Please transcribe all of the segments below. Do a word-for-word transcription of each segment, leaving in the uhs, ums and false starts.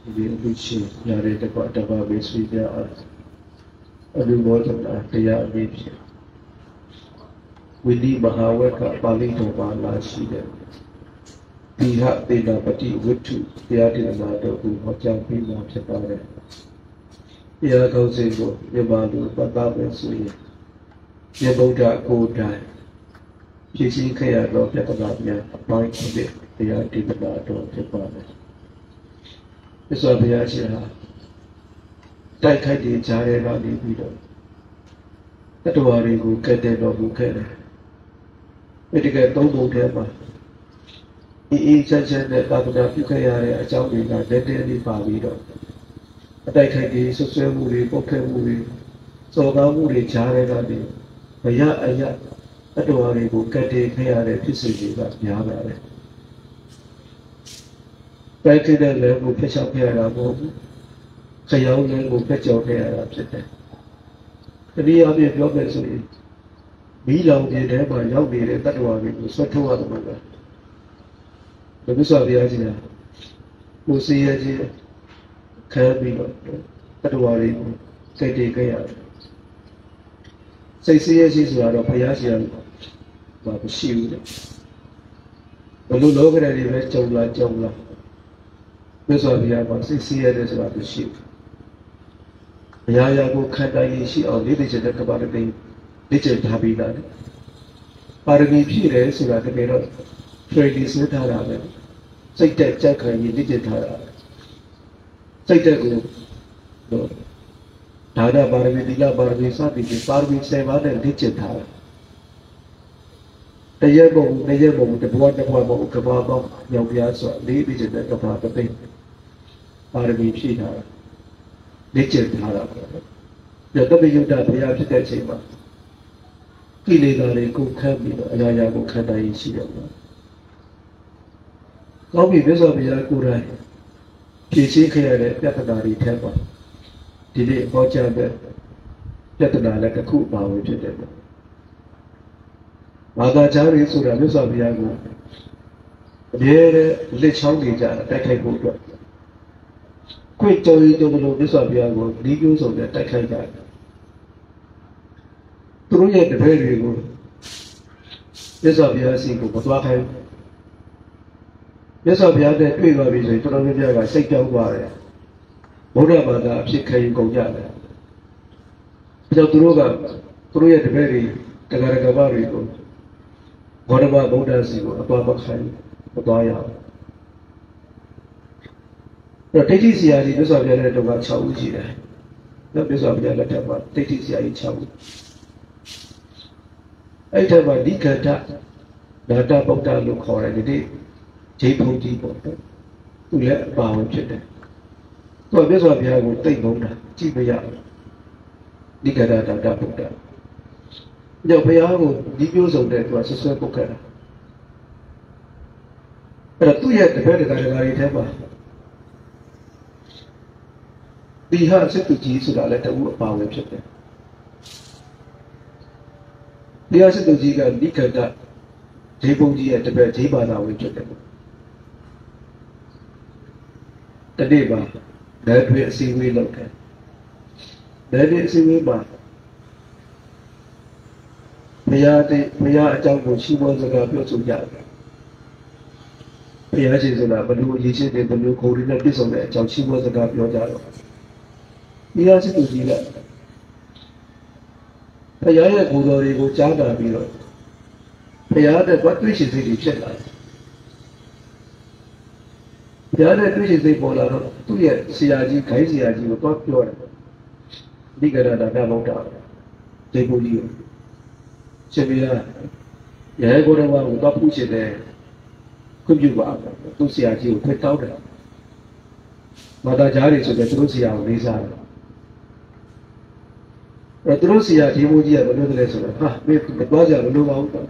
ဒီအဖြစ်ရှိရတဲ့တပတ်တပတ်ပဲဆွေးကြအောင်အလူဘောဓနာတရားအဖြစ်ဖြစ်ဝိလိမဟာဝကပါဠိတော်ပါလာရှိတဲ့ဒီဟတေနာပတိဝိထုတရားဒေသနာတော်ကိုဟောကြားပြီးမှဖြစ်ပါတယ်တရားကောင်းစဉ်ကိုမြန်မာလူပတ်သားပဲဆိုရင်မြတ်ဗုဒ္ဓကိုယ်တိုင်ဖြည့်ဆည်းခဲ့ရသောပြဿနာများအပိုင်းခုနှစ်တရားဒေသနာတော်ဖြစ်ပါတယ်။ဒီဆိုဘုရားရှင်ဟာတိုက်ခိုက်တဲ့ကြားထဲကနေပြီးတော့တတ္တဝါတွေကိုကဲ့တဲ့တော်မူခဲ့တယ်။ဒီကဲသုံးပုံထဲမှာအေးအေးချမ်းချမ်းနဲ့သာသနာပြုခဲ့ရတဲ့အကြောင်းတွေကလက်တဲလေးပါပြီးတော့အတိုက်ခိုက်တဲ့ဆွဆွဲမှုတွေပုတ်ခဲမှုတွေစော်ကားမှုတွေကြားထဲကနေမရအရတတ္တဝါတွေကိုကဲ့တဲ့ခဲ့ရတဲ့ဖြစ်စဉ်တွေကများပါတယ်။တိုက်ခိုက်တဲ့လည်းကိုဖျက်ချောက်ခဲ့ရတာမဟုတ်ဘူး။ခရောင်းလည်းကိုဖျက်ချောက်ခဲ့ရတာဖြစ်တယ်။တတိယအပြည့်ပြောမယ်ဆိုရင်မီးလောင်ပြင်းထဲမှာရောက်နေတဲ့တတ္တဝါတွေကိုဆွတ်ထုတ်ရတယ်မှာပဲ။ဒီလိုဆိုပြရစီလား။ကိုစီရကြီးခဲပြီးတော့တတ္တဝါတွေကိုစိတ်တည်ခဲ့ရတယ်။စိတ်စီရရှိဆိုတာတော့ဘုရားရှင်ကမရှိဘူးလေ။ဘလို့လောကရည်တွေပဲကြုံလာကြုံလာမြတ်စွာဘုရားကစိတ်စီရတယ်ဆိုတာမရှိဘူး။ဘုရားရကိုခန္ဓာရည်ရှိအောင်လေ့ကျင့်တဲ့ကပ္ပတသိလေ့ကျင့်ထားပြီးသားတယ်။ပါရမီဖြည့်တယ်ဆိုတာတကယ်တော့ training စထားတာပဲ။စိတ်တက်ကြက်ခံရည်လေ့ကျင့်ထားတာ။စိတ်တက်ကိုတော့ဒါနပါရမီသီလပါရမီစသည်ဖြင့်ပါရမီဆယ်ပါးနဲ့လေ့ကျင့်ထားတာတရက်ပုံတရက်ပုံတဘဝတဘဝပုံကဘာပေါင်းရောက်ပြားဆိုလေးလေ့ကျင့်တဲ့ကဘာတသိပါရမီဖြည့်ထားတာလေ့ကျင့်ထားတာပေါ့။ဒါတပိယုဒ္ဓဘုရားဖြစ်တဲ့အချိန်မှာကိလေသာတွေကိုခန့်ပြီးတော့အရာရာကိုခန္ဓာရည်ရှိတယ်ပေါ့။ကောင်းပြီမြတ်စွာဘုရားကိုယ်တိုင်ဖြည့်ရှင်းခဲ့ရတဲ့ပြဿနာတွေထဲမှာဒီနေ့ဟောကြားတဲ့ပြဿနာလည်းတစ်ခုပါဝင်ဖြစ်တယ်ပေါ့။ဘာသာကြားတွေဆိုတာမြတ်စွာဘုရားကအမြဲတမ်းလက်ချောင်းနေကြတာတိုက်ခိုက်ဖို့အတွက်ခွင့်ကြော်ရီတို့လိုမြတ်စွာဘုရားကိုဒီကျိုးဆုံးနဲ့တိုက်ခိုက်ကြတယ်။သူတို့ရဲ့တပည့်တွေကိုမြတ်စွာဘုရားစီကိုမသွားခိုင်းမြတ်စွာဘုရားနဲ့တွေ့သွားပြီဆိုရင်တော်တော်များများကစိတ်ကြောက်သွားတယ်။ဘုရားဘာသာအဖြစ်ခံယူကုန်ကြတယ်။အဲကြောင့်သူတို့ကသူတို့ရဲ့တပည့်တွေတရားကဘာတွေကိုဘောဓဘာဗုဒ္ဓစီကိုအသွားမခိုင်းမသွားရဘူး။အဲဒိဋ္ဌိဆရာကြီးမြတ်စွာဘုရားရဲ့တော့က၆ဦးရှိတယ်။နောက်မြတ်စွာဘုရားလက်ထက်မှာဒိဋ္ဌိဆရာကြီး၆ဦး။အဲ့ထက်မှာဒီကတ္တနာတဗုဒ္ဓလို့ခေါ်တယ်ဒီနေ့ဂျိဘုံကြီးပေါ့။သူလည်းအပါဝင်ဖြစ်တယ်။သူကမြတ်စွာဘုရားကိုတိတ်ငုံတာကြည့်မရဘူး။ဒီကတ္တနာတဗုဒ္ဓကြောင့်ဘုရားကိုဒီပြောဆုံးတဲ့သူကဆွဆွဲပုတ်ခဲ့တာအဲ့တော့သူ့ရဲ့တပည့်တရားတွေထဲမှာဒီဟာစစ်သူကြီးဆိုတာလည်းတူအပါဝင်ဖြစ်တယ်ဒီဟာစစ်သူကြီးကနိခန္ဓဂျေဘုံကြီးရဲ့တပည့်ဂျေဘာသာဝင်ဖြစ်တယ်တနေ့မှာလက်တွေအစည်းအဝေးလုပ်တယ်လက်တွေအစည်းအဝေးမှာဘုရားတဲ့ဘုရားအကြောင်းကိုရှိဖို့စကားပြောဆိုကြတယ်ဘုရားရှင်ဆိုတာဘယ်လိုရည်ချင်းတဲ့ဘယ်လိုခေါ်ရတဲ့ပြည့်စုံတဲ့အကြောင်းရှိဖို့စကားပြောကြတော့ဘုရားရှိသူကြီးကဘုရားရဲ့ကိုယ်တော်တွေကိုကြားတာပြီးတော့ဘုရားတဲ့ဘာတွေ့ရှိစိတ်တွေဖြစ်လာတယ်ဘုရားတဲ့တွေ့ရှိစိတ်ပေါ်လာတော့သူ့ရဲ့ဆရာကြီးခိုင်းဆရာကြီးကိုတော့ပြောတယ်ဒီကရတာကဗုဒ္ဓဒေဘုကြီးကိုရှင်ဘုရားရဲကိုယ်တော်ကိုတော့ပူချင်တယ်ခွင့်ပြုပါသူဆရာကြီးကိုခွင့်တောင်းတယ်မာတာကြားတွေဆိုတဲ့သူတို့ဆရာကိုလေးစားတယ်အဲသူတို့ဆရာဒီမိုးကြီးကဘယ်လိုလဲဆိုတော့ဟာမင်းတော့ကြဘယ်လိုပါဘူး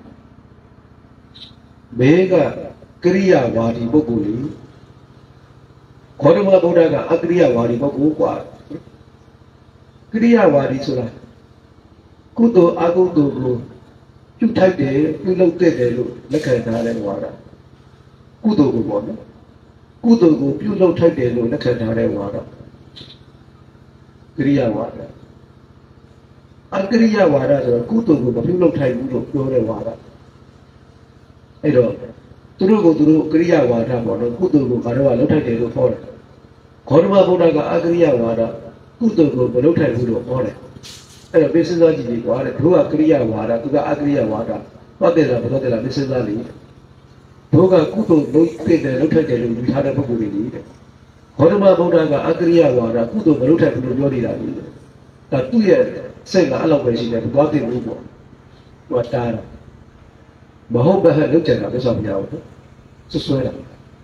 ဘေးကကရိယာဝါဒီပုဂ္ဂိုလ်ကြီးခေါ်တော်ဗုဒ္ဓကအကရိယာဝါဒီပုဂ္ဂိုလ်กว่าကရိယာဝါဒီဆိုတာကုသိုလ်အကုသိုလ်ကိုပြုထိုက်တယ်ပြုလုပ်တဲ့တယ်လို့လက်ခံထားတဲ့ဝါဒကုသိုလ်ကိုပေါ့နော်ကုသိုလ်ကိုပြုလုပ်ထိုက်တယ်လို့လက်ခံထားတဲ့ဝါဒကရိယာဝါဒအကရိယာဝါဒဆိုတော့ကုသိုလ်ကိုမပြုလုပ်ထိုက်ဘူးလို့ပြောတဲ့ဝါဒအဲ့တော့သူတို့ကိုသူတို့ကရိယာဝါဒပေါ့နော်ကုသိုလ်ကိုဘာလို့လုပ်ထိုက်တယ်လို့ခေါ်တယ်ဂေါတမဘုရားကအကရိယာဝါဒကုသိုလ်ကိုမလုပ်ထိုက်ဘူးလို့ခေါ်တယ်အဲ့တော့ပြစဉ်းစားကြည့်ကြည့်ကွာတဲ့တို့ကကရိယာဝါဒသူကအကရိယာဝါဒဟုတ်တယ်လားဘယ်တော့တည်းလားပြစဉ်းစားလိတို့ကကုသိုလ်လုပ်ဖြစ်တယ်လုပ်ထိုက်တယ်လို့ယူထားတဲ့ပုဂ္ဂိုလ်တွေကြီးတဲ့ဂေါတမဘုရားကအကရိယာဝါဒကုသိုလ်မလုပ်ထိုက်ဘူးလို့ပြောနေတာကြီးဒါသူ့ရဲ့စိတ်ကအဲ့လောက်ပဲရှိတယ်သွားသိဘူးပေါ့သူကတားတာမဟုတ်ဘဲလုပ်ကြတာပြဿနာမရဘူးဆွဆွဲတာ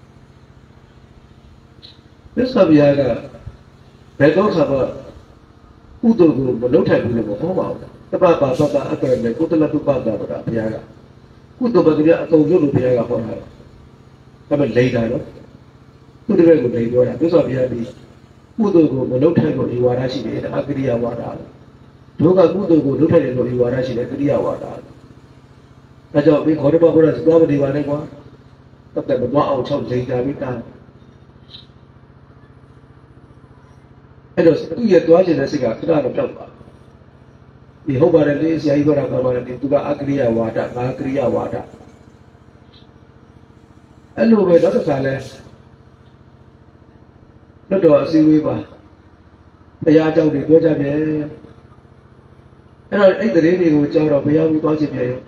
ပြဿနာပြကဘယ်တော့ခါမှကုသိုလ်ကိုမလုပ်ထိုက်ဘူးလို့မဟုတ်ပါဘူးတပ္ပပါသတ္တအတ္တနဲ့ကုသလတုပ္ပတာဗရာဘုရားကကုသိုလ်ပကတိအကုန်ရုပ်လို့ဘုရားကဟောတာဒါပေမဲ့လိမ့်တာနော်သူတပည့်ကိုလိမ့်ပြောတာပြဿနာပြပြီးကုသိုလ်ကိုမလုပ်ထိုက်လို့ဒီဝါဒရှိတယ်အကရိယာဝါဒတို့ကကုသိုလ်ကိုလုပ်ထိုက်တယ်လို့ဒီဝါဒရှိတယ်ကရိယာဝါဒဒါကြောင့်ဒီခေါ်တဲ့ဘုရားသွားမနေပါနဲ့ကွာတက်တက်မသွားအောင်ချောက်လိမ့်တာပြီးတာအဲ့တော့သူ့ရဲ့သွားခြင်းတဲ့စိတ်ကခဏတော့ပြောက်ပါဒီဟုတ်ပါတယ်လေဆရာကြီးပြောတာပါပါတယ်သူကအကရိယာဝါဒငါကရိယာဝါဒအဲ့လိုပဲတော့တစ်ခါလဲတော့တော့အစည်းအဝေးပါတရားကြောင့်တွေပြောကြပြန်အဲ့တော့အဲ့တရေတွေကိုကြောက်တော့ဘုရားဘူးသွားခြင်းပြန်ရော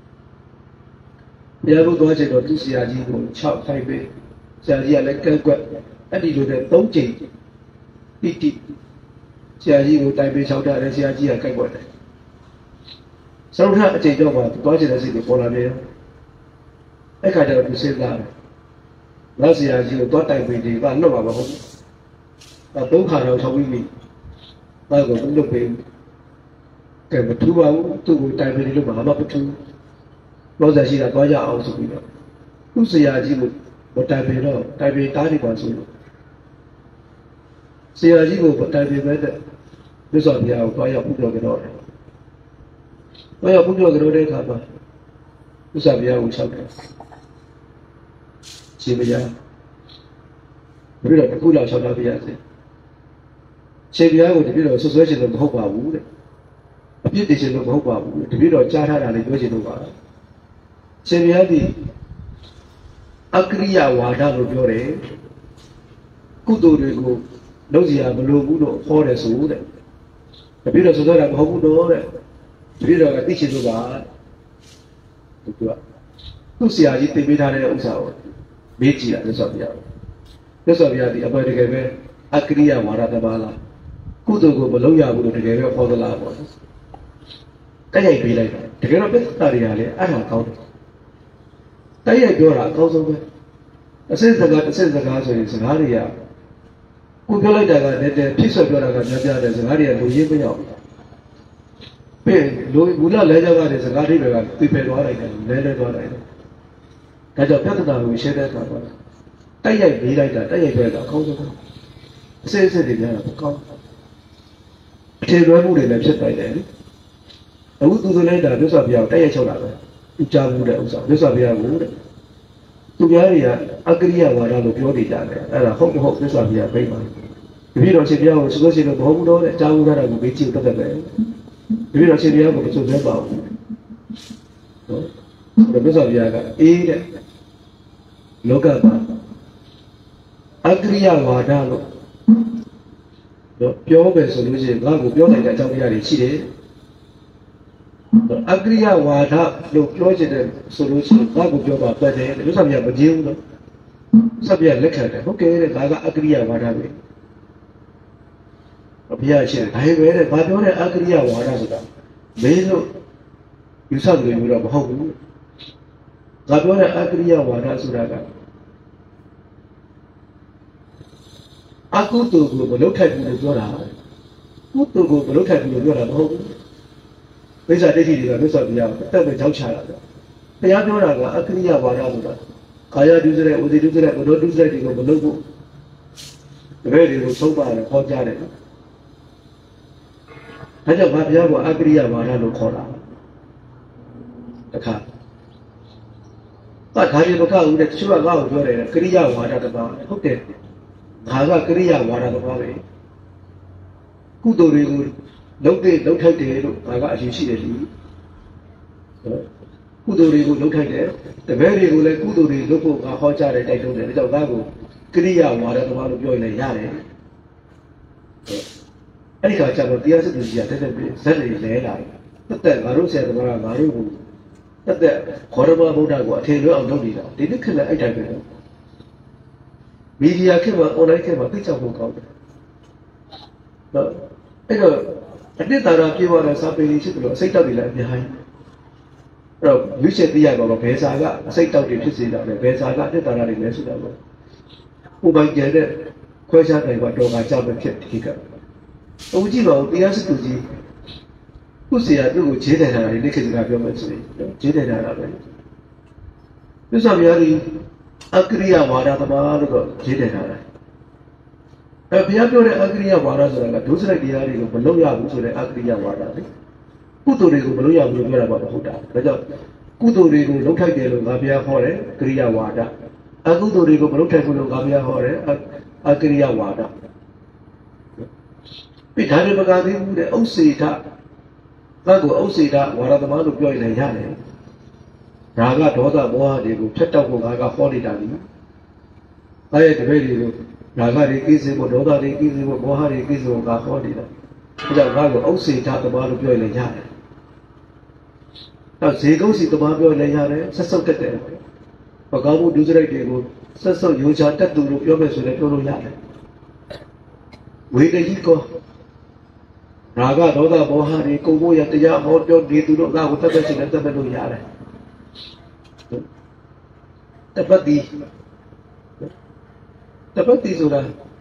ဘုရားဘူးသွားခြင်းတော့သူ့ဆရာကြီးကို၆ခိုက်ပဲဆရာကြီးကလည်းကဲကွက်အဲ့ဒီလိုတဲ့၃ကြိမ်တိတိဆရာကြီးကိုတိုင်ပေးချောက်ထားတယ်ဆရာကြီးကကဲကွက်တယ်စရုပ်ထအချိန်တော့မှသွားခြင်းတဲ့စိတ်ကိုပေါ်လာတယ်အဲ့ခါကျတော့သူစဉ်းစားတယ်ငါဆရာကြီးကိုသွားတိုင်ပေးတယ်ကလွတ်မှာမဟုတ်ဘူးဒါသုံးခါတော့၆ပြီးပြီဒါကိုလွတ်ပေးကဲမထူပါဘူးသူ့ကိုတိုင်ပေးလို့ဘာမှမထူလောဆယ်ရှိတာသွားကြအောင်ဆိုပြီးတော့သူ့ဆရာကြီးကိုမတိုင်ပေးတော့တိုင်ပေးတားနေပါဆိုလို့ဆရာကြီးကိုတိုင်ပေးပဲတဲ့မြတ်စွာဘုရားကိုသွားရောက်ပူဇော်ကြတော့တယ်သွားရောက်ပူဇော်ကြတော့တဲ့အခါမှာမြတ်စွာဘုရားကိုလျှောက်တယ်ရှင်ဘုရားပြီးတော့တခုလောက်လျှောက်တာပြရစေရှင်ဘုရားကိုတပြည့်တော့ဆွဆွဲခြင်းလို့မဟုတ်ပါဘူးတဲ့အပြစ်တင်ခြင်းလို့မဟုတ်ပါဘူးတပြည့်တော့ကြားထားတာလေးပြောခြင်းလို့ပါရှင်ဘုရားဒီအကရိယာဝါဒလို့ပြောတယ်ကုသိုလ်တွေကိုလုပ်စီရမလိုဘူးလို့ဟောတယ်ဆိုတဲ့တပြည့်တော့ဆွဆွဲတာမဟုတ်ဘူးတော့တဲ့တပြည့်တော့ကသိခြင်းလို့ပါသူကသူ့ဆရာကြီးသိပေးထားတဲ့ဥစ္စာကိုမေးကြည့်တာမြတ်စွာဘုရားမြတ်စွာဘုရားဒီအပေါ်တကယ်ပဲအကရိယာဝါဒတပါလားကုသိုလ်ကိုမလုပ်ရဘူးလို့တကယ်ပဲဟောသလားပေါ့တိုက်ရိုက်ပေးလိုက်တာတကယ်တော့ပြဿနာတွေကလည်းအဲ့ဒါကောင်းတယ်တိုက်ရိုက်ပြောတာအကောင်းဆုံးပဲအစစ်စကားတစ်စစ်စကားဆိုရင်စကားတွေကကိုပြောလိုက်တာကလည်းတည်းဖြစ်ဆွပြောတာကများပြားတယ်စကားတွေကလူရင်းမရောက်ပြီးလူမူလလဲကြတဲ့စကားတွေကပြပယ်သွားလိုက်တယ်လဲလဲသွားလိုက်တယ်ဒါကြောင့်ပြဿနာကိုရှင်းတဲ့အခါမှာတိုက်ရိုက်ပေးလိုက်တာတိုက်ရိုက်ပြောတာအကောင်းဆုံးပဲအစစ်အစစ်တွေများတာကောင်းအထင်လွဲမှုတွေလည်းဖြစ်နိုင်တယ်အခုသူတို့လည်းဒါမြတ်စွာဘုရားတိုက်ရိုက်ချုပ်တာပဲသူကြားမှုတဲ့ဥစ္စာမြတ်စွာဘုရားကိုတဲ့သူများတွေကအကရိယာဝါဒလို့ပြောနေကြတယ်အဲ့ဒါဟုတ်မဟုတ်မြတ်စွာဘုရားပြိပါတပည့်တော်ရှင်ဘုရားကိုဆိုလို့ရှိရင်တော့မဟုတ်ဘူးတော့တဲ့အကြောင်းရတာကိုမေးကြည့်တတ်တယ်ပဲတပည့်တော်ရှင်ဘုရားကိုမဆိုသေးပါဘူးနော်မြတ်စွာဘုရားကအေးတဲ့လောကမှာအကရိယာဝါဒလို့ပြောမယ်ဆိုလို့ရှိရင်ငါ့ကိုပြောနိုင်တဲ့အကြောင်းတရားတွေရှိတယ်အကရိယာဝါဒလို့ပြောချင်တယ်ဆိုလို့ရှိရင်ငါ့ကိုပြောပါပတ်တယ်လို့ဆက်ပြမကြည့်ဘူးနော်ဆက်ပြလက်ခံတယ်ဟုတ်ကဲ့တဲ့ဒါကအကရိယာဝါဒပဲဘုရားရှိတယ်ဒါပဲတဲ့ဘာပြောတဲ့အကရိယာဝါဒဆိုတာမင်းတို့ယူဆလို့မျိုးတော့မဟုတ်ဘူးငါပြောတဲ့အကရိယာဝါဒဆိုတာကအကုသိုလ်ကိုမလုပ်ထိုက်ဘူးလို့ပြောတာကုသိုလ်ကိုမလုပ်ထိုက်ဘူးလို့ပြောတာမဟုတ်ဘူးဝိဇ္ဇာဒိဋ္ဌိတွေကမြတ်စွာဘုရားအတက်ပဲကြောက်ချတာတရားပြောတာကအကရိယာဝါဒဆိုတာကာယဒုစရိုက်ဥဒိဒုစရိုက်ဘုဒ္ဓဒုစရိုက်တွေကိုမလုပ်ဘူးတပည့်တွေကိုသုံးပါတယ်ခေါ်ကြတယ်ဒါကြောင့်ဘာဘုရားကအကရိယာဝါဒလို့ခေါ်တာတခါ啊，他就不搞的，除了搞出来的，可以要挖着的吧？好的，哪个可以要挖着的吧？呗，古多的古，老的老太的路，哪个就是的路，古多的古老太的，แต่แม่的古嘞，古多的路不啊好家的带动的，你就那个可以要挖着的吧？路表来下来，哎，个讲到第二次就是讲的那山里来了，那在马路上的嘛，马路。但是，河南嘛，不大过，天热အောင်လုပ်နေတာဒီနေ့ခက်လည်းအဲ့တိုင်းပဲမီဒီယာခက်မှာ online ခက်မှာသိချဖို့ကောင်းတယ်နော်အဲ့တော့အနှစ်သာရပြေသွားတဲ့စာပေတွေဖြစ်လို့အစိတ်တောက်တွေလည်းအများကြီးအဲ့တော့ရွေးချယ်သိရပါတော့ဘယ်စာကအစိတ်တောက်တွေဖြစ်စေတာလဲဘယ်စာကအနှစ်သာရတွေလဲဆိုတာပေါ့ဥပိုင်ကျတဲ့ခွဲခြားနိုင်ပါတော့ကကြောက်ပဲဖြစ်ဒီကအုပ်ကြည့်ပါဦးတရားစစ်သူကြီးခုစီရသူ့ကိုဂျေးတယ်တာတွေလက်ခေစကားပြောမှဆိုရင်ဂျေးတယ်တာပဲသစ္စာများကြီးအကရိယဝါဒသမားလို့တော့ဂျေးတယ်တာလေအဲဘုရားပြောတဲ့အကရိယဝါဒဆိုတာကဒုစရိုက်တရားတွေကိုမလုပ်ရဘူးဆိုတဲ့အကရိယဝါဒလေကုသိုလ်တွေကိုမလုပ်ရဘူးလို့ပြောတာပါမဟုတ်တာဒါကြောင့်ကုသိုလ်တွေကိုလုပ်ထိုက်တယ်လို့ငါဘုရားဟောတယ်ကရိယဝါဒအကုသိုလ်တွေကိုမလုပ်ထိုက်ဘူးလို့ငါဘုရားဟောတယ်အကရိယဝါဒပြီးဒါတွေမကသေးဘူးတဲ့ဥစ္စေထငါ့ကိုအုပ်စေတာဝါရသမားလို့ပြောရင်လည်းရတယ်။ဒါကဒေါသမောဟတွေကိုဖျက်တောက်ဖို့ငါကဟောနေတာလေ။အဲရဲ့တပည့်တွေကိုဒါကတွေကိစ္စဖို့ဒေါသတွေကိစ္စဖို့မောဟတွေကိစ္စဖို့ငါဟောနေတာ။ဒါကြောင့်ငါ့ကိုအုပ်စေတာသမားလို့ပြောရင်လည်းရတယ်။နောက်ဇေကုစီသမားပြောရင်လည်းရတယ်ဆက်ဆုပ်တတ်တယ်။ပကောင်းမှုဒုစရိုက်တွေကိုဆက်ဆုပ်ယုံချတတ်သူလို့ပြောမယ်ဆိုလည်းပြောလို့ရတယ်။ဝေဒကြီးကောရာဂဒေါသမောဟတွေကိုကိုရတရားဟောပြောနေသူတို့ငါ့ကိုတက်သက်ရှင်နဲ့တက်သက်လို့ရတယ်တပတ်တိတပတ်တိဆိုတာ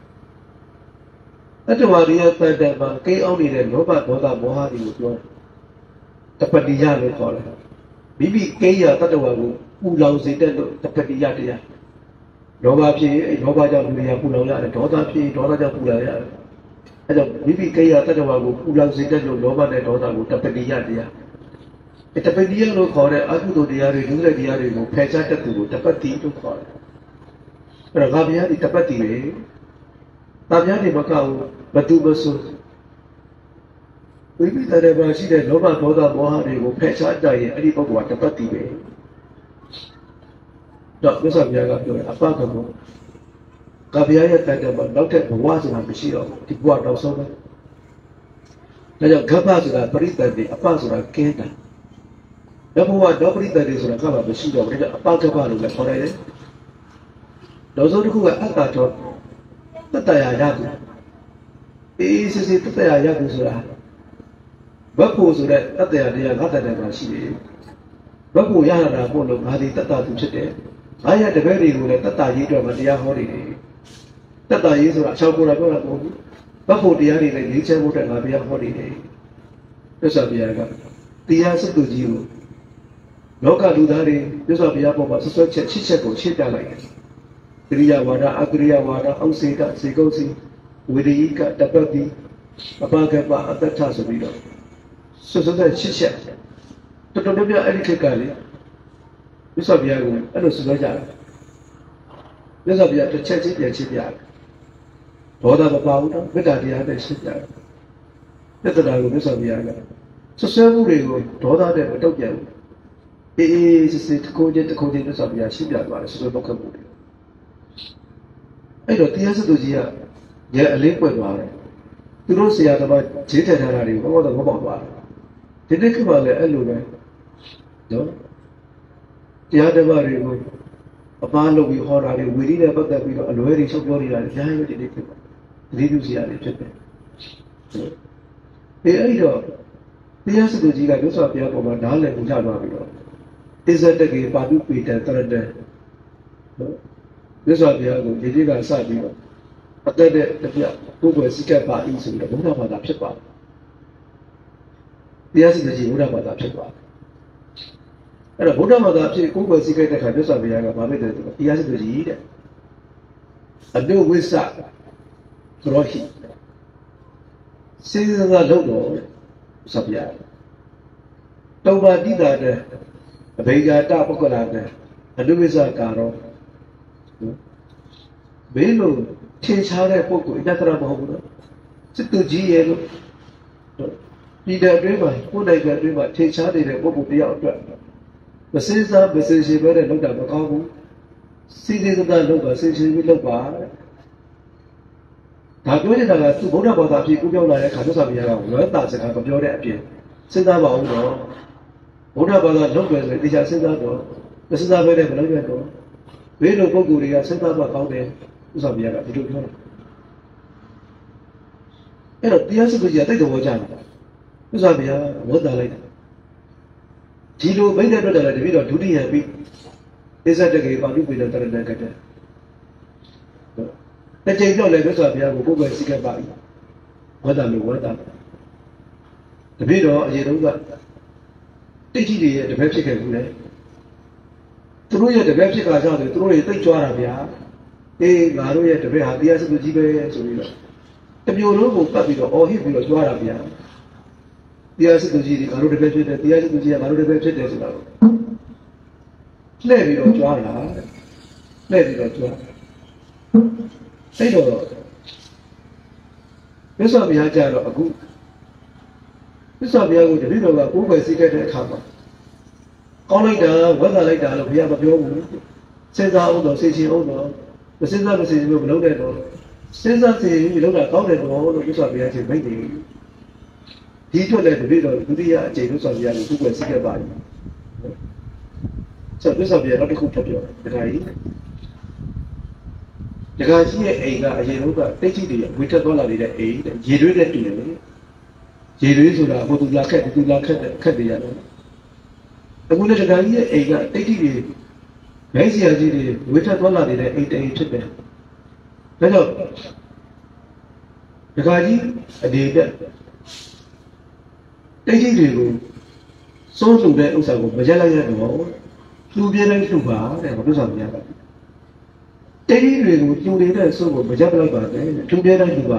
အတ္တဝါရိယတတ္တမှာကိန်းအောင်နေတဲ့လောဘဒေါသမောဟတွေကိုပြောတပတ်တိယလို့ခေါ်တယ်မိမိကိန်းရတတ္တဝါကိုပူလောင်စေတဲ့လို့တပတ်တိယတရားလောဘဖြစ်ရင်အဲလောဘကြောင့်လူတွေကပူလောင်ရတယ်ဒေါသဖြစ်ရင်ဒေါသကြောင့်ပူလောင်ရတယ်အဲကြောင့်မိမိကိရတတ္တဝါကိုပူလောင်စေတဲ့လို့လောဘနဲ့ဒေါသကိုတပတိယတရားအဲတပတိယလို့ခေါ်တဲ့အကုသိုလ်တရားတွေဒုစရိုက်တရားတွေကိုဖယ်ရှားတတ်သူကိုတပတိလို့ခေါ်တယ်အဲတော့ငါဘုရားဒီတပတိလေတာဗျာဒီမကောက်ဘသူမဆိုဝိပိတရဘာရှိတဲ့လောဘဒေါသမောဟတွေကိုဖယ်ရှားတတ်ရင်အဲ့ဒီပုဂ္ဂိုလ်ကတပတိပဲတော့မြတ်စွာဘုရားကပြောတယ်အပကဘောကဗျာရဲ့တန်တယ်မှာနောက်ထပ်ဘဝဆိုတာမရှိတော့ဒီဘဝတော့ဆုံးတယ်။ဒါကြောင့်ဂဗ္ဗဆိုတာပရိသတ်တွေအပဆိုတာကင်းတာ။ဘဝတော့ပရိသတ်တွေဆိုတာကဘာမရှိတော့ဘူး။ဒါကြောင့်အပဂဗ္ဗလို့လည်းခေါ်ရတယ်။နောက်ဆုံးတစ်ခုကအတ္တတော်တတ္တရာရတု။အေးစစ်စစ်တတ္တရာရတုဆိုတာဘတ်ဖို့ဆိုတဲ့တတ္တရာတရားငါတတ္တမှာရှိတယ်။ဘတ်ဖို့ရတာပို့လို့ငါဒီတတ္တသူဖြစ်တယ်။ငါရတပည့်တွေကိုလည်းတတ္တရေးတော့မတရားဟောနေတယ်တတ္တရေးဆိုတာအချောင်းပေါ်တာပြောတာမဟုတ်ဘူးဘတ်ဖို့တရားတွေလည်းရေးချဖို့တဲ့ငါဘုရားဟောနေတယ်သစ္စာဘုရားကတရားစတုကြီးကိုလောကလူသားတွေသစ္စာဘုရားပေါ်မှာဆွဆွချက်ချစ်ချက်ကိုရှင်းပြလိုက်တယ်ကရိယာဝါဒအကရိယာဝါဒအောက်စေတစေကုစီဝိရိကတပတိအပကပအတ္တထဆိုပြီးတော့ဆွဆွချက်ချစ်ချက်တော်တော်များများအဲ့ဒီခေတ်ကလေသစ္စာဘုရားကအဲ့လိုဆွဆွကြတယ်သစ္စာဘုရားတစ်ချက်ချင်းပြန်ချင်းပြတယ်ဒေါသမပါဘူးတော့မေတ္တာတရားနဲ့ရှင်းပြတယ်။သစ္စာကိုမြတ်စွာဘုရားကဆွဆွဲမှုတွေကိုဒေါသနဲ့မတုတ်ပြန်ဘူး။အေးအေးစစ်စစ်တစ်ခုချင်းတစ်ခုချင်းမြတ်စွာဘုရားရှင်းပြသွားတယ်ဆွဆွဲပုတ်ခတ်မှုတွေ။အဲ့တော့တရားစသူကြီးကရဲအလေးပွက်သွားတယ်။သူတို့ဆရာသမားဂျေးထန်ထားတာတွေကိုဘောတော့မပေါက်သွားတယ်။ဒီနေ့ကမှလည်းအဲ့လိုပဲနော်။တရားဓမ္မတွေကိုအပားလုပ်ပြီးဟောတာတွေဝီရိနဲ့ပတ်သက်ပြီးတော့အလွဲတွေချုပ်ပြောနေတာတွေအများကြီးဒီနေ့ဖြစ်ပါတယ်။ဒီလိုစီရတယ်ဖြစ်တယ်။အဲအဲ့တော့တရားစသူကြီးကမြတ်စွာဘုရားပေါ်မှာဓာတ်လည်းပူချသွားပြီးတော့အစ္ဆတကေပါတုပေတံတရတံနော်မြတ်စွာဘုရားကိုဒီကြီးကစပြီးတော့အသက်တဲ့တပြကိုယ်ွယ်စိကပ်ပါ၏ဆိုပြီးတော့ဘုရားဘာသာဖြစ်ပါတယ်။တရားစသူကြီးဘုရားဘာသာဖြစ်ပါတယ်။အဲ့တော့ဗုဒ္ဓဘာသာဖြစ်ကိုယ်ွယ်စိကပ်တဲ့ခါမြတ်စွာဘုရားကဗာမဲ့တယ်တရားစသူကြီးတဲ့အတုဝိစ္စရောဟိစေစသာလုံးတော်စပ်ပြတောပါတိတာတဲ့အဘိဓါတပုဂ္ဂလာတဲ့အနုဝိဇ္ဇကတော့ဘယ်လိုထင်ရှားတဲ့ပုဂ္ဂိုလ်အတ္တရမဟုတ်ဘူးနော်စစ်သူကြီးရဲ့လို့ဒီတဲ့အတွင်းမှာကိုယ်နိုင်ငံအတွင်းမှာထင်ရှားနေတဲ့ပုဂ္ဂိုလ်တယောက်အတွက်မစင်းစားမစင်ရှိပဲတဲ့လောက်တာမကောင်းဘူးစီစီစကားလောက်ပါစင်ရှိပြီးလောက်ပါဒါပြောနေတာကသူဗုဒ္ဓဘာသာအဖြစ်ကူးပြောင်းလာတဲ့ခါသစ္စာမရကဝဲတာစကားမပြောတဲ့အပြင်စဉ်းစားပါဦးတော့ဗုဒ္ဓဘာသာလောက်ပဲဆိုတရားစဉ်းစားတော့မစဉ်းစားပဲနဲ့မလုပ်ရတော့ဘယ်လိုပုဂ္ဂိုလ်တွေကစဉ်းစားမှကောင်းတယ်သစ္စာမရကဒီလိုပြောတယ်အဲ့တော့တရားစစ်ကိုကြီးကတိတ်တော်ကြတယ်သစ္စာမရဝတ်တာလိုက်တယ်ဒီလိုဘိတဲ့အတွက်လည်းတပည့်တော်ဒုတိယပြီးအစ္ဆတကေပါဠိပေတတရဏကတ္တတကြိမ်တော့လည်းသစ္စာဘုရားကိုကိုယ်ပဲစိတ်ကပါပြီဝတ်တာလို့ဝတ်တာတပည့်တော်အရင်တုန်းကတိတ်ကြီးတွေရဲ့တပည့်ဖြစ်ခဲ့ဘူးလေသူတို့ရဲ့တပည့်ဖြစ်တာကြောင့်သူတို့တွေတိတ်ကြွားတာဗျာအေးငါတို့ရဲ့တပည့်ဟာတရားစစ်ကိုကြီးပဲဆိုပြီးတော့တမျိုးလုံးကိုပတ်ပြီးတော့အော်ဟစ်ပြီးတော့ကြွားတာဗျာတရားစစ်ကိုကြီးတွေငါတို့တပည့်ဖြစ်တယ်တရားစစ်ကိုကြီးကငါတို့တပည့်ဖြစ်တယ်ဆိုတာလှည့်ပြီးတော့ကြွားတာလှည့်ပြီးတော့ကြွားအဲ့တော့မြတ်စွာဘုရားကြတော့အခုမြတ်စွာဘုရားကိုတပည့်တော်ကကိုယ်ပဲစိတ်ခဲ့တဲ့အခါမှာကောင်းလိုက်တာဝတ်သာလိုက်တာလို့ဘုရားမပြောဘူးစဉ်းစားအောင်တော့စိတ်ချင်းအောင်တော့မစဉ်းစားမစဉ်းစားလို့မလုပ်တဲ့တော့စဉ်းစားစဉ်းပြီးလုပ်တာကောင်းတယ်တော့လို့မြတ်စွာဘုရားချင်းမိတ်တယ်ဒီအတွက်လည်းတပည့်တော်ဒုတိယအကျင့်မြတ်စွာဘုရားကိုကိုယ်ပဲစိတ်ခဲ့ပါတယ်ဆက်မြတ်စွာဘုရားတော့တစ်ခုထပ်ပြောတယ်ဒါကြကြီးဒကာကြီးရဲ့အိမ်ကအရင်ကတိတ်ကြီးတွေဝေထက်သွားလာနေတဲ့အိမ်တဲ့ရေတွေးတဲ့တူတယ်လေရေတွေးဆိုတာဟိုသူလာခက်သူလာခက်တဲ့ခက်တွေရတယ်အခုလည်းဒကာကြီးရဲ့အိမ်ကတိတ်ကြီးတွေဂိုင်းစီယာကြီးတွေဝေထက်သွားလာနေတဲ့အိမ်တိမ်ဖြစ်တယ်ဒါကြောင့်ဒကာကြီးအနေနဲ့တိတ်ကြီးတွေကိုစိုးစုတဲ့ဥစ္စာကိုမရက်လိုက်ရတော့လူပြင်းတိုင်းလူပါတဲ့ဘာလို့ဆိုမရပါဘူးတိတ်ကြီးတွေကိုကျူနေတဲ့စိုးကိုမရက်လိုက်ပါနဲ့လူပြင်းတိုင်းလူပါ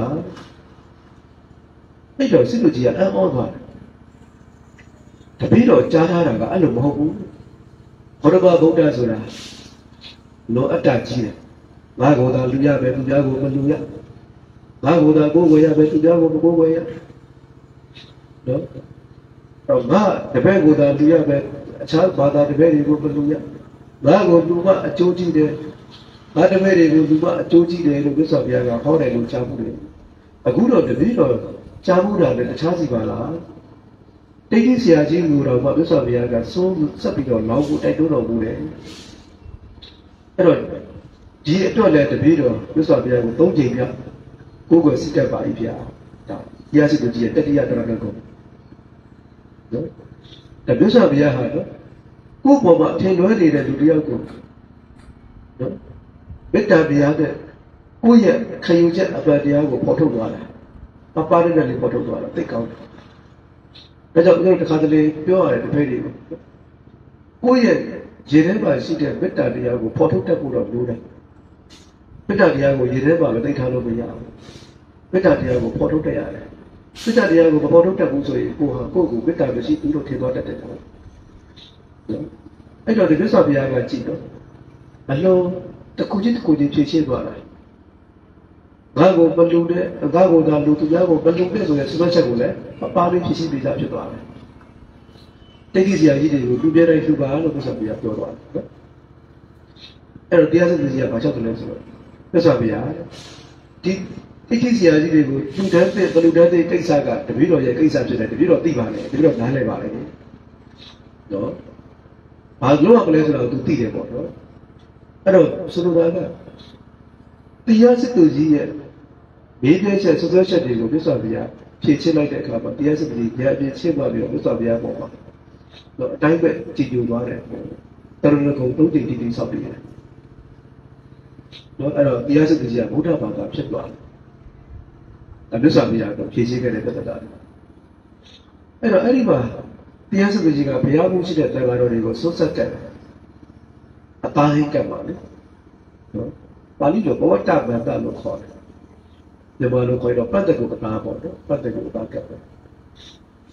အဲ့တော့စစ်လူကြီးကအံ့ဩသွားတယ်တပည့်တော်ကြားထားတာကအဲ့လိုမဟုတ်ဘူးဘောဓဘာဗုဒ္ဓဆိုတာလောအတ္တကြီးတယ်ငါကိုယ်သာလူရပဲသူများကိုမလူရငါကိုယ်သာကိုယ်ဝယ်ရပဲသူများကိုမကိုယ်ဝယ်ရနော်တော့ငါတပည့်ကိုယ်သာလူရပဲအခြားဘာသာတပည့်တွေကိုမလူရငါကိုလူမအကျိုးကြည့်တယ်ငါတပည့်တွေကိုလူမအကျိုးကြည့်တယ်လို့မြတ်စွာဘုရားကဟောတယ်လို့ကြားမှုတယ်အခုတော့တပည့်တော်ကြားမှုတာလည်းတခြားစီပါလားတိတ်တိဆရာကြီးလူတော်ကမြတ်စွာဘုရားကစိုးဆက်ပြီးတော့လောင်းဖို့တိုက်တွန်းတော်မူတယ်အဲ့တော့ဒီအတွက်လည်းတပည့်တော်မြတ်စွာဘုရားကိုသုံးချိန်ပြကိုယ်ကိုစိတ်တက်ပါ၏ဗျာဒါတရားစစ်ကိုကြည့်ရတတိယတရဏဂုံနော်ဒါမြတ်စွာဘုရားဟာနော်ကိုယ်ပေါ်မှာအထင်လွဲနေတဲ့လူတယောက်ကိုနော်မေတ္တာတရားနဲ့ကိုယ့်ရဲ့ခံယူချက်အပ္ပတရားကိုပေါ်ထုတ်သွားတာပပရတဲ့လေးပေါ်ထုတ်သွားတာသိကောင်းတယ်ဒါကြောင့်ကျွန်တော်တစ်ခါတလေပြောရတယ်တပည့်တွေကိုကိုယ့်ရဲ့ရေထဲမှာရှိတဲ့မေတ္တာတရားကိုပေါ်ထုတ်တတ်ဖို့တော့လိုတယ်မေတ္တာတရားကိုရေထဲမှာမသိထားလို့မရဘူးမေတ္တာတရားကိုပေါ်ထုတ်တတ်ရတယ်မေတ္တာတရားကိုမပေါ်ထုတ်တတ်ဘူးဆိုရင်ကိုယ်ဟာကိုယ့်ကိုမေတ္တာမရှိဘူးလို့ထင်သွားတတ်တယ်နော်အဲ့တော့ဒီမြတ်စွာဘုရားကကြည့်တော့အလုံးတစ်ခုချင်းတစ်ခုချင်းဖြည့်ရှင်းသွားတာငါကိုမလူတဲ့ငါကိုသာလူသူများကိုမလူတဲ့ဆိုတဲ့စပတ်ချက်ကိုလည်းအပါလေးဖြည့်ရှင်းပြီးသားဖြစ်သွားတယ်တိတ်ကြီးစရာကြီးတွေကိုလူပြတိုင်းလူပါလို့မြတ်စွာဘုရားပြောသွားတယ်အဲ့တော့တရားစစ်ကြီးကဘာချက်တယ်လဲဆိုတော့မြတ်စွာဘုရားဒီတိတ်ကြီးစရာကြီးတွေကိုလူတန်းတဲ့ဘလူတန်းတဲ့ကိစ္စကတပည့်တော်ရဲ့ကိစ္စဖြစ်တယ်တပည့်တော်သိပါလေတပည့်တော်နားလည်ပါလေနော်ဘာလို့ကလဲဆိုတော့သူသိတယ်ပေါ့နော်အဲ့တော့ဆိုလိုတာကတရားစစ်သူကြီးရဲ့မေးပြချက်ဆွဆွချက်တွေကိုမြတ်စွာဘုရားဖြည့်ချင်းလိုက်တဲ့အခါမှာတရားစစ်သူကြီးတရားပြည့်ချင်းသွားပြီးတော့မြတ်စွာဘုရားပေါ်မှာတော့အတိုင်းပဲကြည်ညိုသွားတယ်တရဏဂုံသုံးချိန်တည်တည်ဆောက်ပြီးတယ်နော်အဲ့တော့တရားစစ်သူကြီးကဗုဒ္ဓဘာသာဖြစ်သွားတယ်ဒါမြတ်စွာဘုရားကဖြည့်ချင်းခဲ့တဲ့တသက်တာအဲ့တော့အဲ့ဒီမှာတရားစစ်သူကြီးကဘုရားမှုရှိတဲ့တန်ခါတော်တွေကိုဆွတ်ဆက်တဲ့အသားဟိတ်ကပ်ပါလေနော်ပါဠိလိုဘဝတ္တဗန္တလို့ခေါ်တယ်မြန်မာလိုခေါ်တော့ပတ္တကုအသားပေါ့နော်ပတ္တကုအသားကပ်ပဲ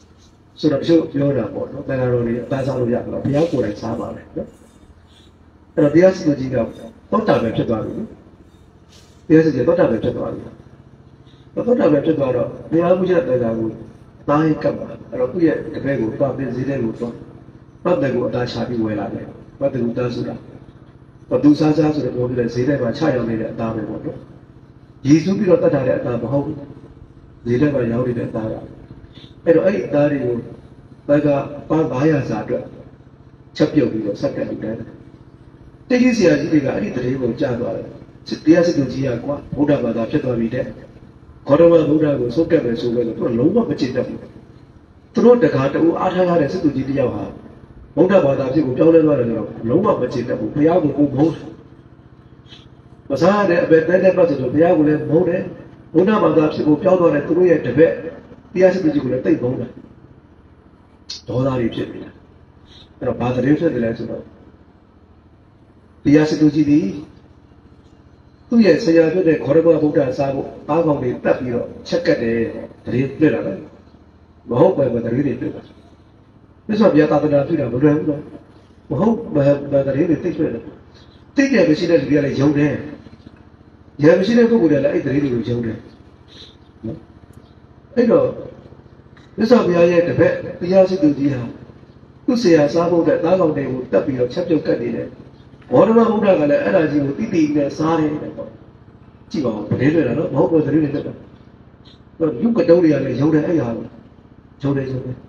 ဆိုတော့တချို့ပြောတာပေါ့နော်တန်ခါတော်တွေအသားစားလို့ရတော့ဘုရားကိုယ်တိုင်စားပါလေနော်အဲ့တော့တရားစီသူကြီးကသောတာပန်ဖြစ်သွားပြီတရားစီကြီးသောတာပန်ဖြစ်သွားပြီသောတာပန်ဖြစ်သွားတော့ဘုရားပုညတန်ခါကိုသားရင်ကပ်ပါအဲ့တော့သူ့ရဲ့တပည့်ကိုသွားပြင်စည်းတဲ့ကိုသွားပတ်တယ်ကိုအသားချပြီးဝယ်လာတယ်ပတ်တယ်ကိုသားဆိုတာဘသူစားစားဆိုတော့ပြောပြတယ်ဈေးထဲမှာချရောက်နေတဲ့အသားပဲပေါ့နော်ယေရှုပြီးတော့တတ်ထားတဲ့အသားမဟုတ်ဘူးဈေးထဲမှာရောက်နေတဲ့အသားကအဲ့တော့အဲ့ဒီအသားတွေကိုဘက်ကပါး၅ရာစာအတွက်ချက်ပြုတ်ပြီးတော့ဆက်ကပ်လုပ်တယ်တိတိဆရာကြီးတွေကအဲ့ဒီတရေကိုကြားသွားတယ်တရားစစ်သူကြီးကကွာဗုဒ္ဓဘာသာဖြစ်သွားပြီတဲ့ခေါရမဗုဒ္ဓကိုစိုးကပ်ပဲဆိုပဲလို့သူကလုံးဝမချစ်တတ်ဘူးသူတို့တကားတူအားထားရတဲ့စစ်သူကြီးတယောက်ဟာဗုဒ္ဓဘာသာဖြစ်ကိုပြောင်းလဲသွားတယ်ဆိုတော့လုံးဝမချစ်တတ်ဘူးဘုရားကိုကိုဘုံမစားတဲ့အပေတဲ့တဲ့ပတ်ဆိုတော့ဘုရားကိုလည်းမဟုတ်တယ်ဗုဒ္ဓဘာသာဖြစ်ကိုပြောင်းသွားတဲ့သူတို့ရဲ့တပည့်တရားစစ်သူကြီးကိုလည်းတိတ်ဘုံတယ်ဒေါသတွေဖြစ်နေတာအဲ့တော့ဘာတည်းဖြစ်တယ်လဲဆိုတော့တရားစစ်သူကြီးဒီသူ့ရဲ့ဆရာဖြစ်တဲ့ခေါရမဗုဒ္ဓစားဖို့အားကောင်းတွေတက်ပြီးတော့ချက်ကတ်တယ်တရေပြည့်လာတယ်မဟုတ်ပဲတရေတွေပြည့်လာမြတ်စွာဘုရားသာသနာပြုတာမလွယ်ဘူးတော့မဟုတ်ဘာတရေတွေသိပြတယ်သိတယ်မရှိတဲ့လူတွေကလည်းယုံတယ်ရမရှိတဲ့ပုဂ္ဂိုလ်တွေကလည်းအဲ့တရေတွေကိုယုံတယ်နော်အဲ့တော့မြတ်စွာဘုရားရဲ့တပည့်တရားစစ်သူကြီးဟာသူ့ဆရာစားဖို့တဲ့သားကောင်းတွေကိုတက်ပြီးတော့ချက်ပြုတ်ကတ်နေတယ်ဘောဓမဗုဒ္ဓကလည်းအဲ့ဒါကြီးကိုတိတိနဲ့စားတယ်ပေါ့ကြည့်ပါဦးတရေတွေနော်မဟုတ်ဘူးတရေတွေတက်တာလူကတုံးတွေကလည်းယုံတယ်အဲ့ဟာကိုယုံတယ်ယုံတယ်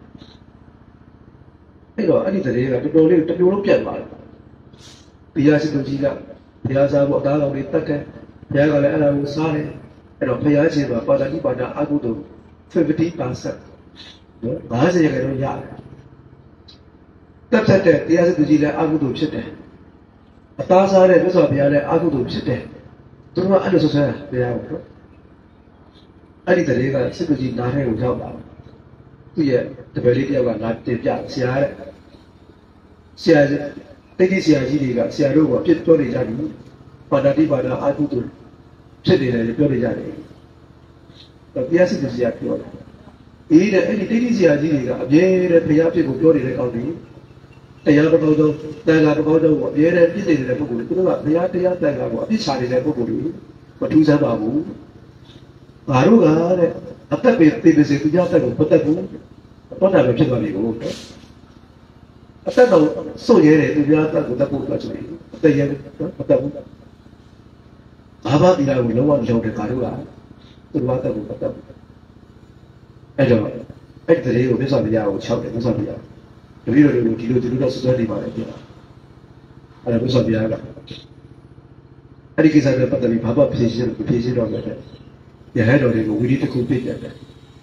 အဲ့တော့အဲ့ဒီတရေကတော်တော်လေးတပြိုလုံးပြတ်သွားတယ်ဘုရားစစ်သူကြီးကဘုရားစားဖို့အသားကောင်းတွေတက်တယ်ဘုရားကလည်းအဲ့ဒါကိုစားတယ်အဲ့တော့ဘုရားရှင်ကပါဠိပါဒအကုသိုလ်၅၀ပါစက်နော်၅၀ရာခိုင်နှုန်းရတယ်တက်တက်တဲ့တရားစစ်သူကြီးလည်းအကုသိုလ်ဖြစ်တယ်အသားစားတဲ့မြတ်စွာဘုရားလည်းအကုသိုလ်ဖြစ်တယ်သူတို့ကအဲ့လိုဆိုဆဲဘုရားကိုအဲ့ဒီတရေကစစ်သူကြီးနားထဲကိုရောက်လာသူ့ရဲ့တပည့်လေးတယောက်ကလာတင်ပြဆရာတဲ့ဆရာတိတ်တိဆရာကြီးတွေကဆရာတို့ကအပြစ်ပြောနေကြပြီပါဏာတိပါဒအကုသိုလ်ဖြစ်နေတယ်ပြောနေကြတယ်တော့တရားစစ်သူကြီးကပြောတယ်အေးတဲ့အဲ့ဒီတိတ်တိဆရာကြီးတွေကအပြည့်တဲ့ဘုရားဖြစ်ကိုပြောနေတဲ့ကောင်းတယ်တရားတော်တော်တန်ခါတော်တော်ကိုအပြည့်နဲ့ပြည့်နေတဲ့ပုဂ္ဂိုလ်တွေသူတို့ကဘုရားတရားတန်ခါကိုအပြည့်ချနေတဲ့ပုဂ္ဂိုလ်တွေမထူးဆန်းပါဘူးငါတို့ကတဲ့အသက်ပဲသိပါစေသူများတက်ကိုမတက်ဘူးတော့တာပဲဖြစ်သွားပြီကိုအသက်တော့စွန့်ရဲတယ်သူများတက်ကိုတက်ဖို့အတွက်ဆိုရင်အသက်ရဲမတက်ဘူးဘာဘာတရားကိုလုံးဝမလုပ်တဲ့ငါတို့ကသူတို့ကတက်ကိုမတက်ဘူးအဲ့တော့အဲ့ဒီတရေကိုမြတ်စွာဘုရားကို၆တယ်မြတ်စွာဘုရားတပည့်တော်တွေကိုဒီလိုဒီလိုတော့စွစွဲနေပါတယ်ပြောအဲ့ဒါမြတ်စွာဘုရားကအဲ့ဒီကိစ္စနဲ့ပတ်သက်ပြီးဘာမှဖြေရှင်းဖြေရှင်းတော့မယ်တဲ့ရဟန်းတော်တွေကိုဝိရိတခုပြည့်တယ်နော်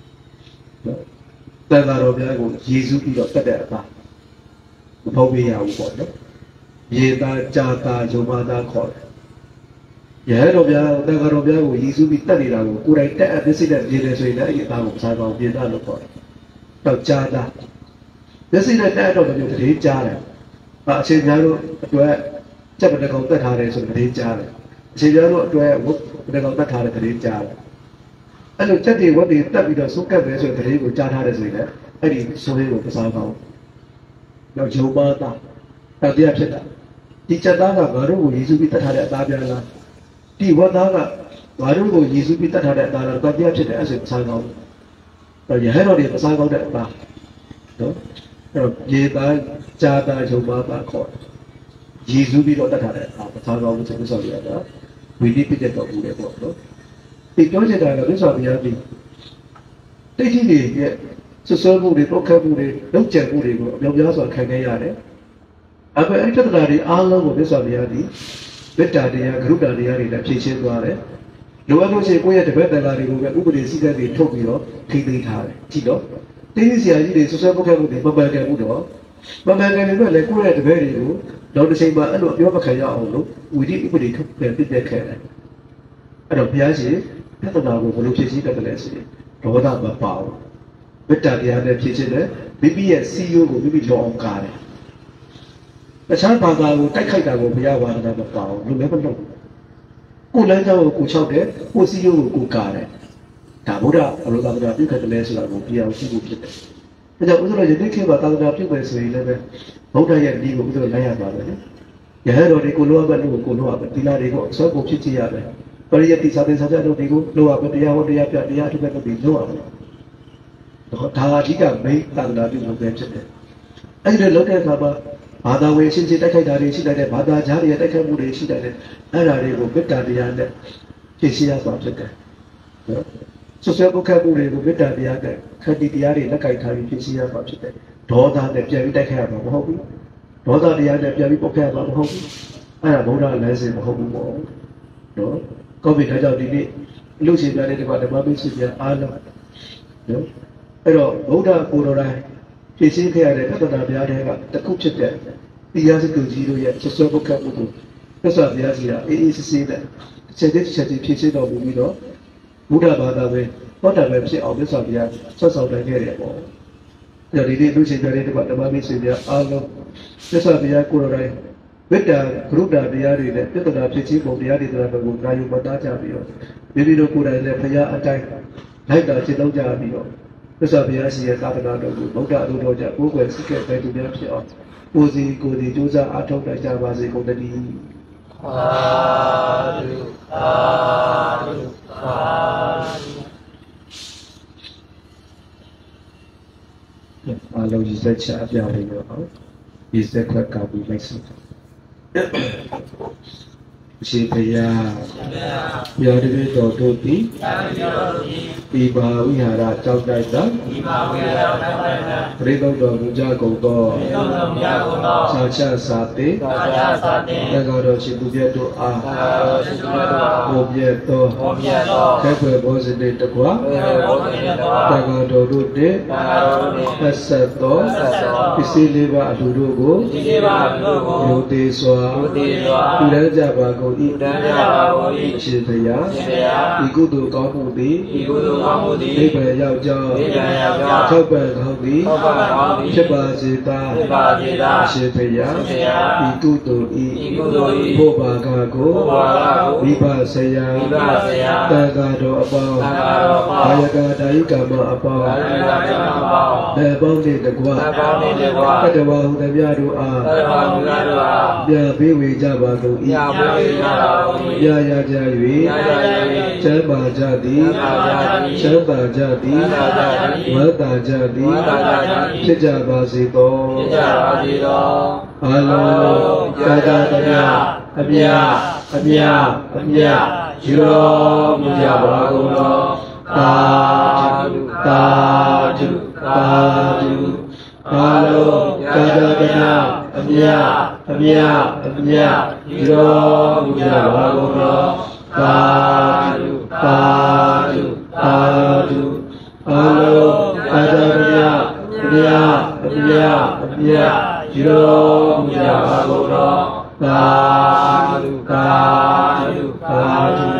တန်ခါတော်ဘုရားကိုယေရှုပြီးတော့တက်တဲ့အသားမဖောက်ပြရဘူးပေါ့နော်ယေတာကြာတာယုံမာတာခေါ်တယ်ရဟန်းတော်ဘုရားတန်ခါတော်ဘုရားကိုယေရှုပြီးတက်နေတာကိုကိုယ်တိုင်တက်အပ်သိစိတ်နဲ့ပြင်နေဆိုရင်လည်းအဲ့ဒီအသားကိုစားကောင်းပြင်တာလို့ခေါ်တယ်တော့ကြာတာမျက်စိနဲ့တက်တော့မျိုးတရေကြားတယ်။အချိန်များတို့အတွက်စက်ပတကောင်တက်ထားတယ်ဆိုတရေကြားတယ်။အချိန်များတို့အတွက်ဝတ်ပတကောင်တက်ထားတဲ့တရေကြားတယ်။အဲ့လိုစက်တွေဝတ်တွေတက်ပြီးတော့စုကပ်ပဲဆိုတရေကိုကြားထားတယ်ဆိုရင်လည်းအဲ့ဒီဆိုလေးကိုပစားကောင်း။နောက်ဂျုံပါတာတောတရားဖြစ်တာ။ဒီချက်သားကငါတို့ကိုယေရှုပြီးတက်ထားတဲ့အသားပြန်လား။ဒီဝတ်သားကငါတို့ကိုယေရှုပြီးတက်ထားတဲ့အသားလားတောတရားဖြစ်တယ်အဲ့ဆိုပစားကောင်း။တော့ရဟန်းတော်တွေပစားကောင်းတဲ့အသားနော်အဲ့တော့ရေသားကြာတာယုံပါတာခေါ်ယေရှုပြီးတော့တတ်ထားတဲ့အာပသာတော်ကိုသိဆောက်ရတာဝိနည်းပြတဲ့တော်ဘူးလေပေါ့နော်ဒီပြောချင်တာကသိဆောက်ပြရပြီတိတ်ကြီးတွေရဲ့ဆွဆွဲမှုတွေတော့ခက်မှုတွေလောက်ကျန်မှုတွေကိုအပြောင်းပြားစွာခံခဲ့ရတယ်အခုအဲ့ဒီတတာတွေအားလုံးကိုသိဆောက်ပြရသည်မေတ္တာတရားဂရုဏာတရားတွေလည်းဖြည့်ရှင်းသွားတယ်လိုအပ်လို့ရှိရင်ကိုယ့်ရဲ့တပည့်တရားတွေကိုပဲဥပဒေစည်းကမ်းတွေထုတ်ပြီးတော့ထိသိမ်းထားတယ်ကြည့်တော့တင်းကြီးဆရာကြီးတွေဆွဆွဲပုတ်ခဲ့မှုတွေမပန်ကန်မှုတော့မပန်ကန်တွေလည်းကိုယ့်ရဲ့တပည့်တွေကိုနောက်တစ်ချိန်မှာအဲ့လိုအပြောမခံရအောင်လို့ဝိဓိဥပဒေထုတ်ပြန်ပြတဲ့ခဲ့တယ်အဲ့တော့ဘုရားရှင်ပြဿနာကိုဘယ်လိုဖြေရှင်းတတ်တယ်လဲဆိုရင်ဒေါသမပါဘူးမေတ္တာတရားနဲ့ဖြေရှင်းတယ်မိမိရဲ့စီယိုကိုမိမိကြောအောင်ကားတယ်တခြားဘာသာကိုတိုက်ခိုက်တာကိုဘုရားဝါဒနာမပါဘူးလူလည်းမလုပ်ဘူးကိုယ်လမ်းကြောင်းကိုကိုချောက်တယ်ကိုစီယိုကိုကိုကားတယ်ဒါဗုဒ္ဓအလိုသာသနာပြုခဲ့တယ်ဆိုတာကိုပြောင်းကြည့်ဖို့ဖြစ်တယ်။ဒါကြောင့်ဥစ္စာရတဲ့ခေတ်မှာသာသနာပြုမယ်ဆိုရင်လည်းဗုဒ္ဓရဲ့ဒီကိုဥစ္စာလိုက်ရပါမယ်နော်။ Yahero di kulo apa lu kulo apa tila di kok so kok cici ya deh. Periyati sate saja lu di kulo apa dia apa dia dia dia tu kan di lu apa. Kau dah jika baik tanda di lu baca deh. Ayo lu kan apa? Bada wesin cita kai dari si dari bada jari ada kai muda si dari. Ada di kok beda dia deh. Cici ya apa cakap. Sesuai kok kai muda kok beda dia deh. Kai di dia ni nak kai thari cici ya apa cakap. Doa deh jadi tak kai apa mau. Doa dia ada jadi pakai apa mau? Ada bodoh lagi mau mau. Doa, kau bisa jadi ni, lu sih jadi di mana mana sih dia alam. Doa, pero bodoh bodoh lah. Kisah kaya ada kata dia ada tak kuat cakap. Dia sekerja tu ya, sesuatu bukan betul. Sesuatu dia sih ya, ini sih dah. Jadi jadi kisah tu bumi tu, bodoh bodoh we, bodoh we mesti awal sesuatu dia, sesuatu dia ni apa. Jadi dia lu sih jadi di mana mana sih dia alam. Sesuatu dia kurang lain. Beda grup dah dia ni deh. Kita dah cici pun dia ni dah bagus. Rayu pada jadi. Jadi tu kurang lain. Paya acai. Lain dah cilau jadi. Sesuatu dia sih tak ada tu. Muda tu tu je. Bukan sikit baju dia siapa. Kuzi kuzi juga atau dah jawab sih kau tadi. Aduh, aduh, aduh. Alau jisa cakap yang ini. Bisa kau bisa. Siapa yang ada dodo di iba wihara jauh dah, reda dodo jago do, saja sate, negara situ dia doa, objek do, kepada bos ini tekwa, negara dodo de, asal do, istilah dodo go, yudi swa, tidak jawab go. Siapa ya? Ikut tu kau mudi, lepas jauh jauh, coba kau di, coba cerita, siapa ya? Ikut tu i, boba kau, riba saya, tengah do apa, ayah kata ikam apa, lebang ni dekwa, kada wahu dia doa, dia biwi jawab tu i. Ya ya jadi, coba jadi, coba jadi, mata jadi, sejaba situ. Halo, kata dia, abia, abia, abia, jiro mujabagulo, taju, taju, taju. Halo, kata dia, abia, abia, abia, jiro mujabagulo, taju, taju, taju. Halo, kata dia, abia, abia, abia, jiro mujabagulo, taju, taju, taju.